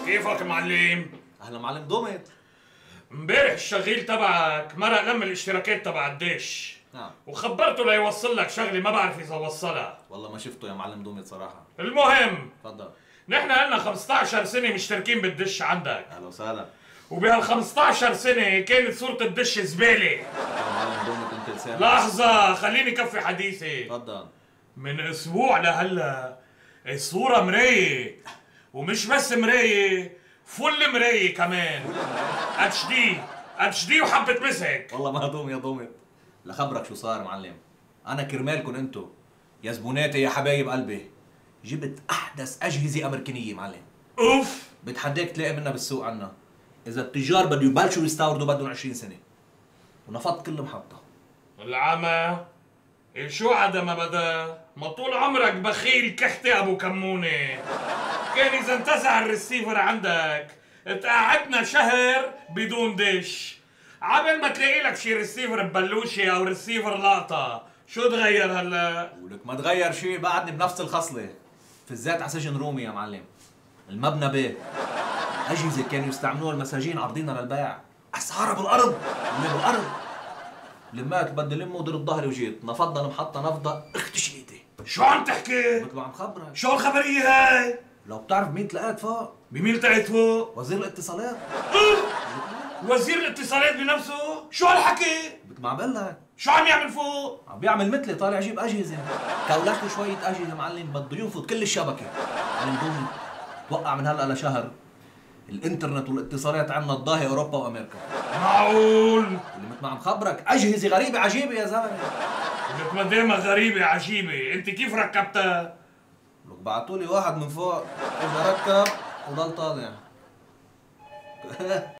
كيفك معلم؟ اهلا معلم دومت. امبارح الشغيل تبعك مرق لم الاشتراكات تبع الدش. نعم. وخبرته ليوصل لك شغله ما بعرف اذا وصلها. والله ما شفته يا معلم دومت صراحه. المهم تفضل. نحن لنا 15 سنه مشتركين بالدش عندك، اهلا وسهلا. وبهال 15 سنه كانت صوره الدش زباله. يا معلم دومت انت لسان. لحظه خليني كفي حديثي. تفضل. من اسبوع لهلا الصوره مرايه، ومش بس مرايه، فل مرايه كمان. اتش دي وحبه مسك. والله مهضوم يا دومت. لخبرك شو صار معلم، انا كرمالكم انتو يا زبوناتي يا حبايب قلبي جبت احدث اجهزه امريكانيه معلم. اوف. بتحداك تلاقي منها بالسوق عنا. اذا التجار بده يبلشوا يستوردوا بدهم 20 سنه، ونفضت كل محطه. العمى شو عدا ما بدا؟ ما طول عمرك بخيل كحتي ابو كمونه. كان اذا انتزع الريسيفر عندك تقعدنا شهر بدون دش، عبل ما تلاقي لك شي ريسيفر ببلوشي او ريسيفر لاقطه. شو تغير هلا؟ ولك ما تغير شيء، بعدني بنفس الخصله. في الذات على سجن رومي يا معلم. المبنى بيه اجهزه كانوا يستعملوها المساجين عارضينها للبيع، اسعارها بالارض. اللي بالارض لمات بدي لم ودرت ظهري وجيت نفضنا المحطه نفضه اختشيتي. شو عم تحكي؟ مثل ما عم خبرك. شو الخبريه هاي؟ لو بتعرف مين تلقيت فوق؟ بمين تحت فوق؟ وزير الاتصالات. وزير الاتصالات بنفسه؟ شو هالحكي؟ مثل ما عم بقول لك. شو عم يعمل فوق؟ عم بيعمل مثلي، طالع يجيب اجهزه. كولت شويه اجهزه معلم بده ينفض كل الشبكه. معلم دومي توقع من هلا لشهر الانترنت والاتصالات عندنا تضاهي اوروبا وامريكا. معقول؟ اللي مثل ما عم خبرك اجهزه غريبه عجيبه يا زلمه. لك ما دايما غريبة عجيبة، انت كيف ركبتها؟ لك بعتوا لي واحد من فوق اجى ركب وضل طالع.